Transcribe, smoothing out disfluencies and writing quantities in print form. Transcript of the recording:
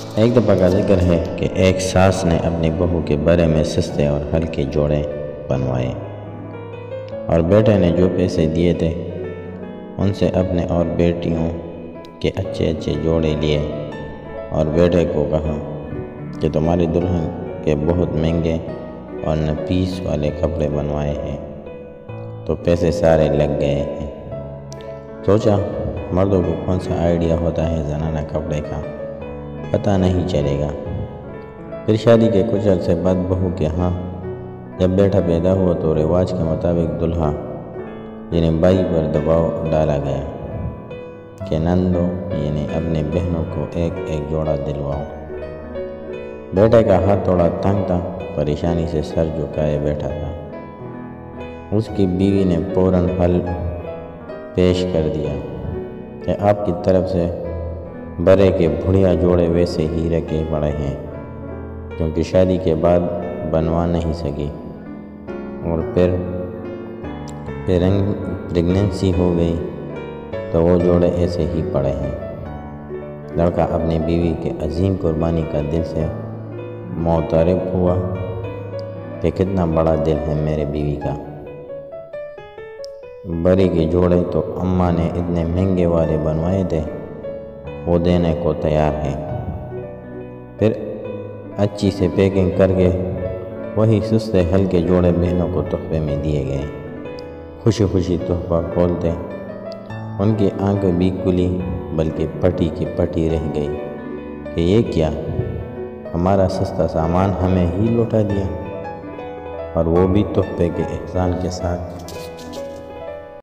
ایک دفعہ کا ذکر ہے کہ ایک ساس نے اپنی بہو کے بارے میں سستے اور ہلکے جوڑے بنوائے اور بیٹے نے جو پیسے دیے تھے ان سے اپنے اور بیٹیوں کے اچھے اچھے جوڑے لیے اور بیٹے کو کہا کہ تمہاری دلہن کے بہت مہنگے اور نفیس والے کپڑے بنوائے ہیں تو پیسے سارے لگ گئے ہیں۔ سوچا مردوں کو کون سا آئیڈیا ہوتا ہے زنانہ کپڑے کا، پتہ نہیں چلے گا۔ پھر شادی کے کچھ عرصے بعد بہو کے ہاں جب بیٹا پیدا ہوا تو رواج کے مطابق دلہا یعنی بائی پر دباؤ ڈالا گیا کہ نندو یعنی اپنے بہنوں کو ایک ایک جوڑا دلواؤ۔ بیٹے کا ہاتھ تھوڑا تنگ تھا، پریشانی سے سر جھکائے بیٹھا تھا۔ اس کی بیوی نے فوراً حل پیش کر دیا کہ آپ کی طرف سے برے کے بڑھیا جوڑے ویسے ہی رکھے پڑے ہیں کیونکہ شادی کے بعد بنوا نہیں سکی اور پھر پریگننسی ہو گئی تو وہ جوڑے ایسے ہی پڑے ہیں۔ لڑکا اپنی بیوی کے عظیم قربانی کا دل سے معترف ہوا کہ کتنا بڑا دل ہے میرے بیوی کا۔ بری کے جوڑے تو اماں نے اتنے مہنگے والے بنوائے تھے وہ دینے کو تیار ہے۔ پھر اچھی سے پیکنگ کر کے وہی سستے ہلکے جوڑے بہنوں کو تحفے میں دیے گئے۔ خوشی خوشی تحفہ کھولتے ان کی آنکھیں بھی کھلی بلکہ پٹی کی پٹی رہ گئی کہ یہ کیا، ہمارا سستا سامان ہمیں ہی لوٹا دیا، اور وہ بھی تحفے کے احسان کے ساتھ۔